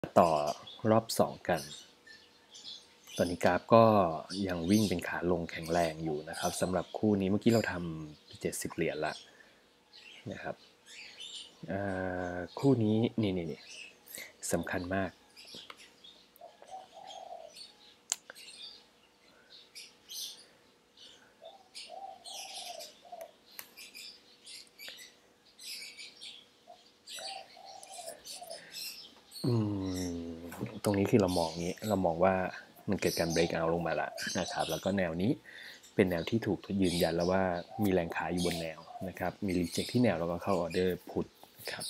ต่อรอบ2กันตอนนี้กราฟก็ยังวิ่งเป็นขาลงแข็งแรงอยู่นะครับสำหรับคู่นี้เมื่อกี้เราทำ70เหรียญละนะครับคู่นี้นี่สำคัญมากตรงนี้คือเรามองนี้เรามองว่ามันเกิดการ break out ลงมาแล้วนะครับแล้วก็แนวนี้เป็นแนวที่ถูกยืนยันแล้วว่ามีแรงขายอยู่บนแนวนะครับมี reject ที่แนวแล้วก็เข้าออเดอร์พุทนะครับ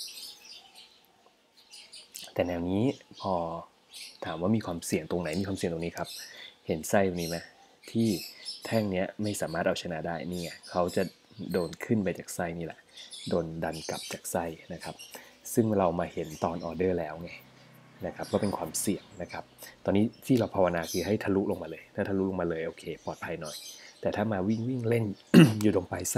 แต่แนวนี้พอถามว่ามีความเสี่ยงตรงไหนมีความเสี่ยงตรงนี้ครับเห็นไส้ตรงนี้ไหมที่แท่งนี้ไม่สามารถเอาชนะได้นี่ไงเขาจะโดนขึ้นไปจากไส้นี่แหละโดนดันกลับจากไส้นะครับซึ่งเรามาเห็นตอนออเดอร์แล้วไงนะครับก็เป็นความเสี่ยงนะครับตอนนี้ที่เราภาวนาคือให้ทะลุลงมาเลยถ้าทะลุลงมาเลยโอเคปลอดภัยหน่อยแต่ถ้ามาวิ่งเล่น อยู่ตรงปลายไส้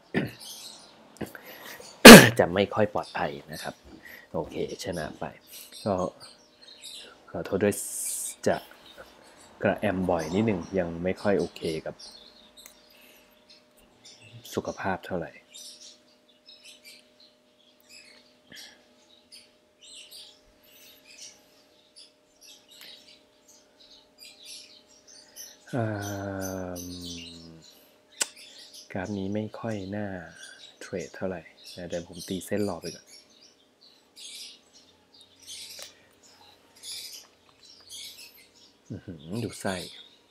จะไม่ค่อยปลอดภัยนะครับโอเคชนะไปก็ขอโทษด้วยจะกระแอมบ่อยนิดหนึ่งยังไม่ค่อยโอเคกับสุขภาพเท่าไหร่กราฟนี้ไม่ค่อยน่าเทรดเท่าไหร่นะเดี๋ยวผมตีเส้นรอไปก่อนดูไส้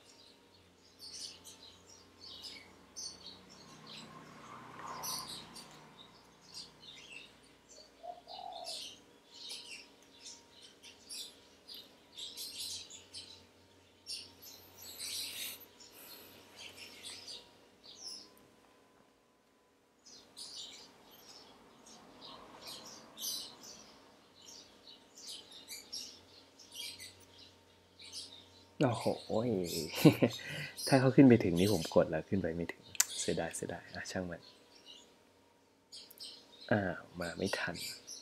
โอ้โห ถ้าเขาขึ้นไปถึงนี่ผมกดแล้วขึ้นไปไม่ถึงเสียดายช่างมันมาไม่ทัน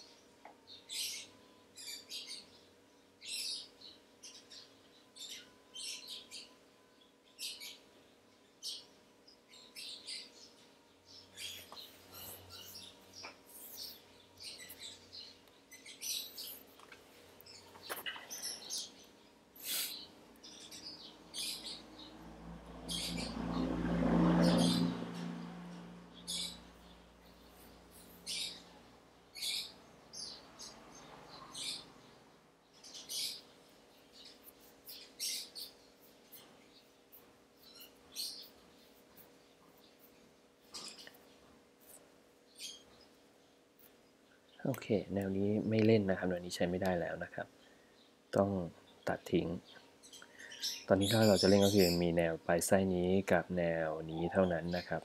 โอเคแนวนี้ไม่เล่นนะครับแนวนี้ใช้ไม่ได้แล้วนะครับต้องตัดทิ้งตอนนี้ถ้าเราจะเล่นก็คือมีแนวปลายไส้นี้กับแนวนี้เท่านั้นนะครับ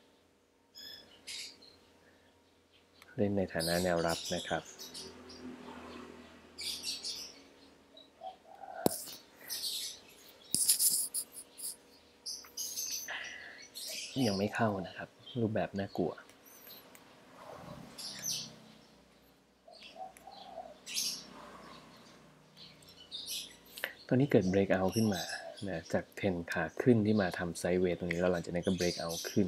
เล่นในฐานะแนวรับนะครับยังไม่เข้านะครับรูปแบบน่ากลัวตอนนี้เกิด break out ขึ้นมานะจากเทรนขาขึ้นที่มาทำไซด์เวย์ตรงนี้แล้วหลังจากนั้นก็ break out ขึ้น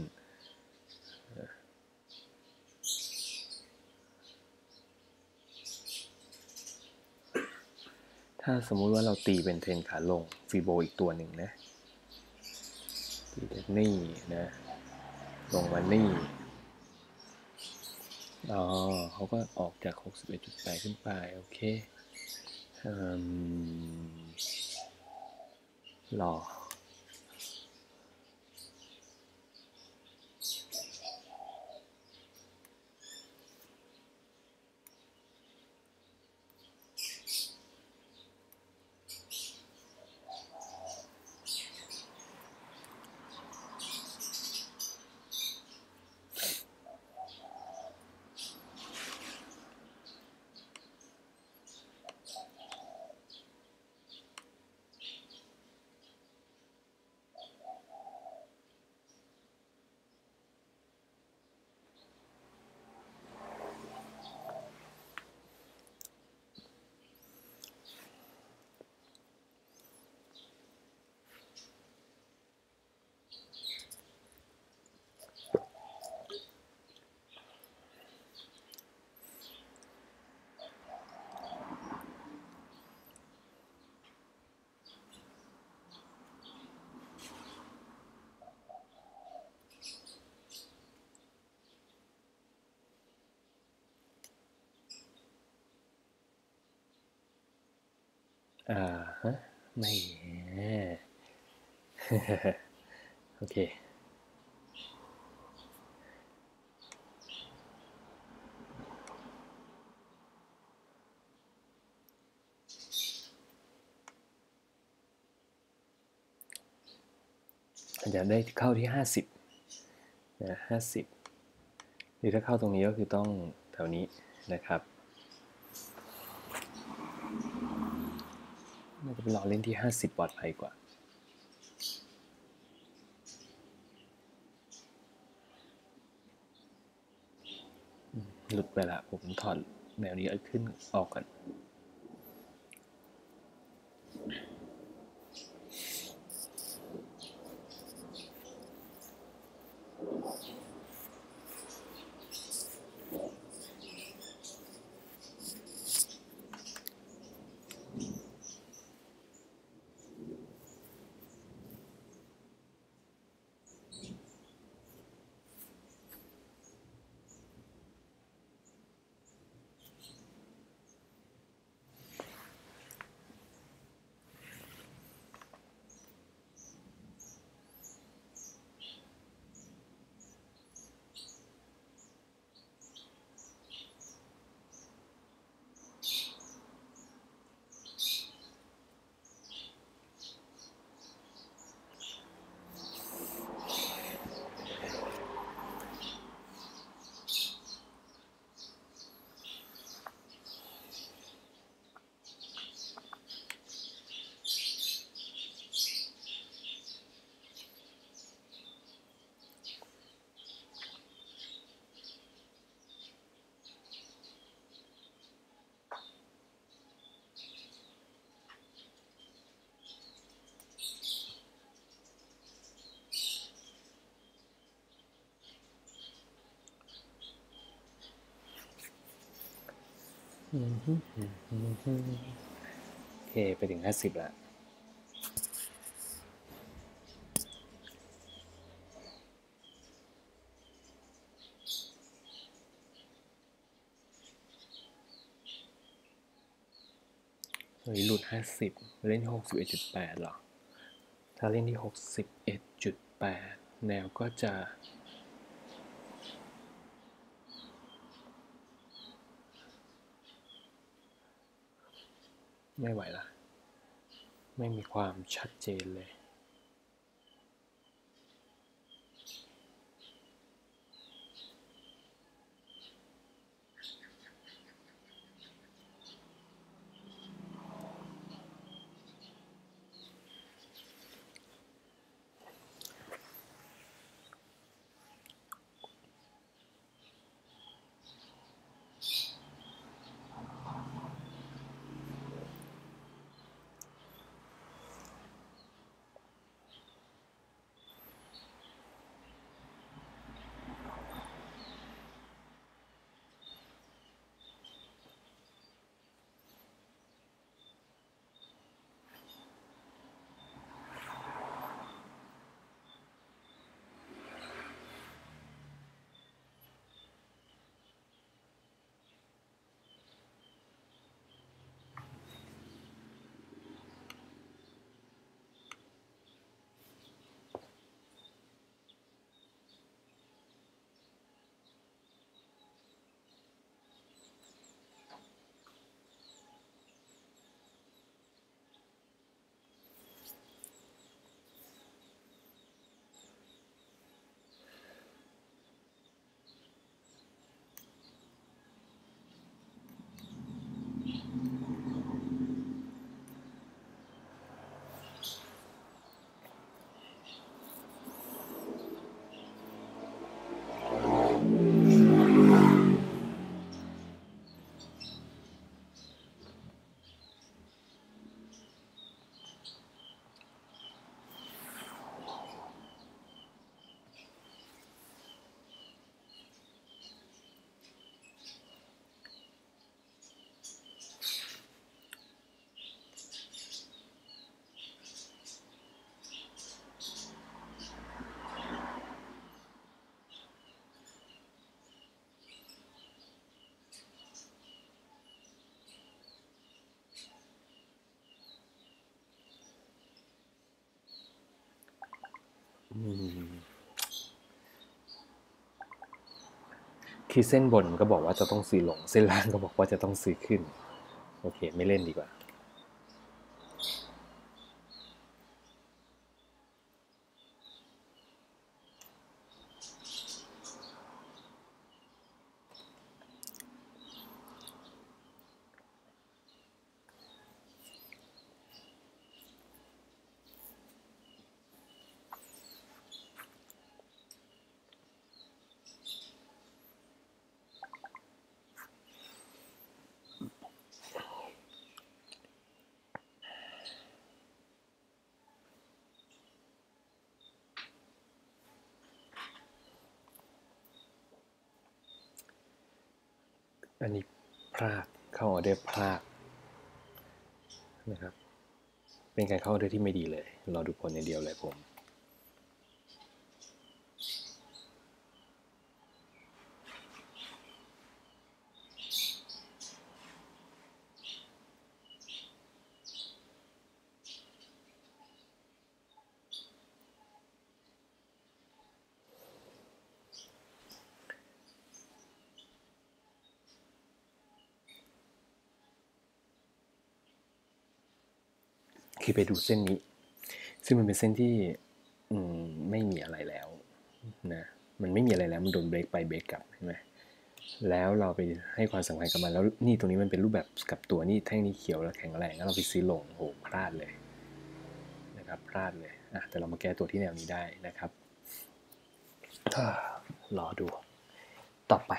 ถ้าสมมุติว่าเราตีเป็นเทรนขาลงฟีโบอีกตัวหนึ่งนะตีจากนี่นะลงมานี่เขาก็ออกจาก 61.8 ขึ้นไปโอเครอฮะไม่โอเคอาจจะได้เข้าที่50นะ50หรือถ้าเข้าตรงนี้ก็คือต้องแถวนี้นะครับน่าจะไปรอเล่นที่50ปลอดภัยกว่าหลุดไปละผมถอดแนวนี้ขึ้นออกก่อนโอเคไปถึง50ละเฮ้ยหลุด50เล่นที่61.8หรอถ้าเล่นที่61.8แนวก็จะไม่ไหวละไม่มีความชัดเจนเลยคือเส้นบนก็บอกว่าจะต้องซื้อลงเส้นล่างก็บอกว่าจะต้องซื้อขึ้นโอเคไม่เล่นดีกว่าอันนี้พลาดเข้าออเดอร์พลาดนะครับเป็นการเข้าออเดอร์ที่ไม่ดีเลยรอดูผลอย่างเดียวเลยผมคือไปดูเส้นนี้ซึ่งมันเป็นเส้นที่ไม่มีอะไรแล้วนะมันไม่มีอะไรแล้วมันโดนเบรกไปเบรกกลับใช่ไหมแล้วเราไปให้ความสำคัญกับมันแล้วนี่ตรงนี้มันเป็นรูปแบบกับตัวนี่แท่งนี้เขียวแล้วแข็งแรงแล้วเราไปซื้อลงโหพลาดเลยนะครับพลาดเลยแต่เรามาแก้ตัวที่แนวนี้ได้นะครับรอดูต่อไป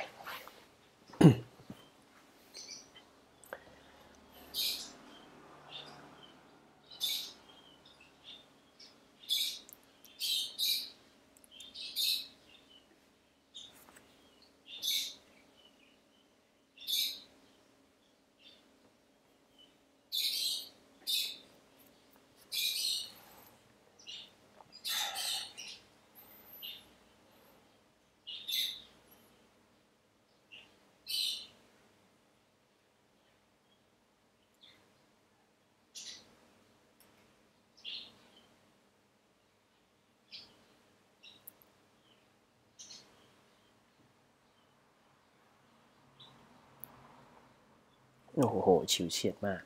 โอ้โหฉิวเฉียดมาก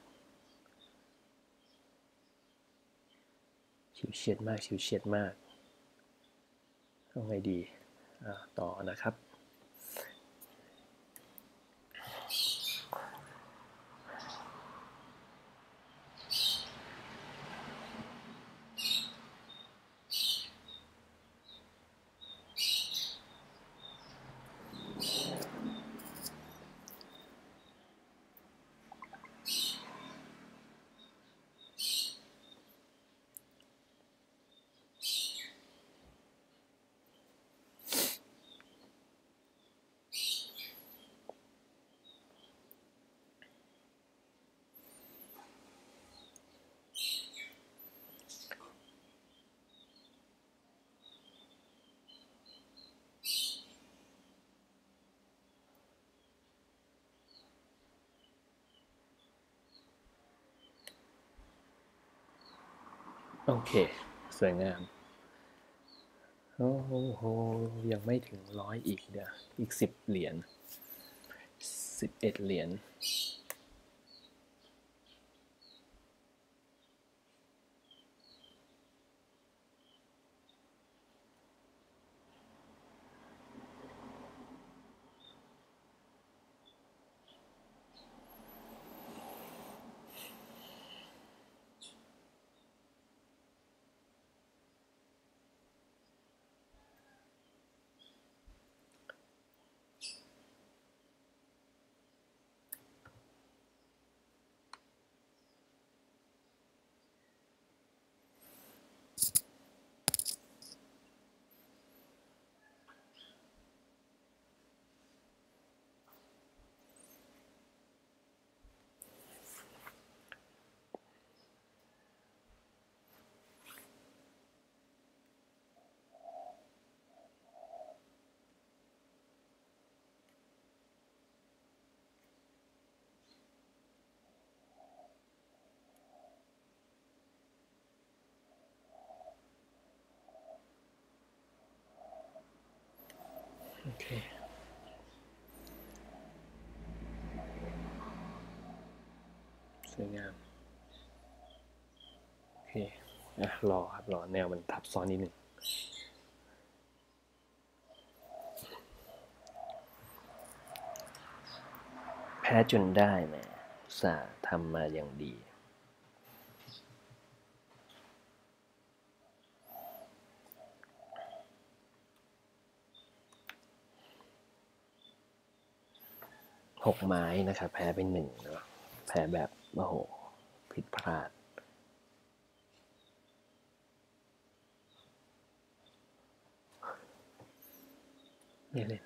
ฉิวเฉียดมากฉิวเฉียดมากเอาไงดีต่อนะครับโอเคสวยงามโอ้โหยังไม่ถึง100อีกเดี๋ยวอีก10 เหรียญ11 เหรียญรอครับรอแนวมันทับซ้อนนิดนึงแพ้จนได้แหมอุตส่าห์ทำมาอย่างดี6 ไม้นะครับแพ้ไป1เนาะแพ้แบบโอ้โหผิดพลาดไม่เล่น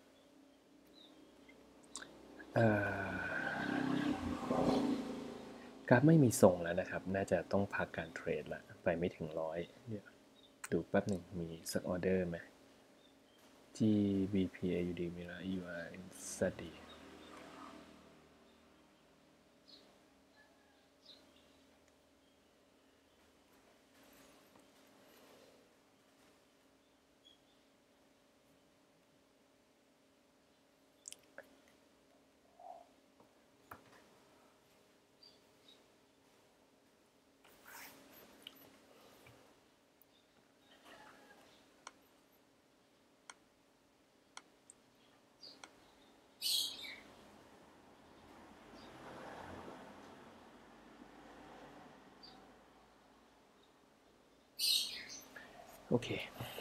กราฟไม่มีทรงแล้วนะครับน่าจะต้องพักการเทรดละไปไม่ถึง100เนี่ยดูแป๊บหนึ่งมีสักออเดอร์ไหม GBPAUD มีละ UR Study โอเค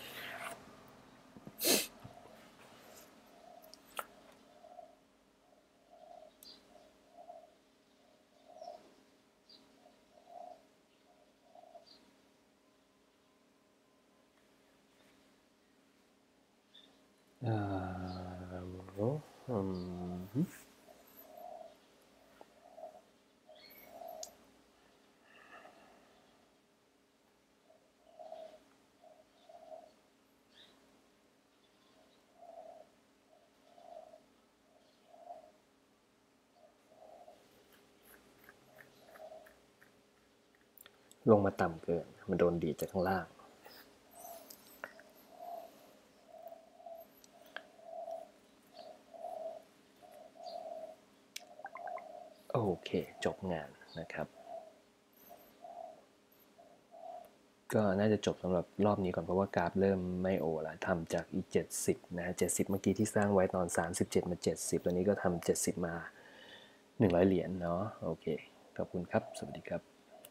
ลงมาต่ำเกินมันโดนดีดจากข้างล่างโอเคจบงานนะครับก็น่าจะจบสำหรับรอบนี้ก่อนเพราะว่ากราฟเริ่มไม่โอแล้วทำจากอี70นะ70เมื่อกี้ที่สร้างไว้ตอน37มา70ตอนนี้ก็ทำ70มา100 เหรียญเนาะโอเคขอบคุณครับสวัสดีครับ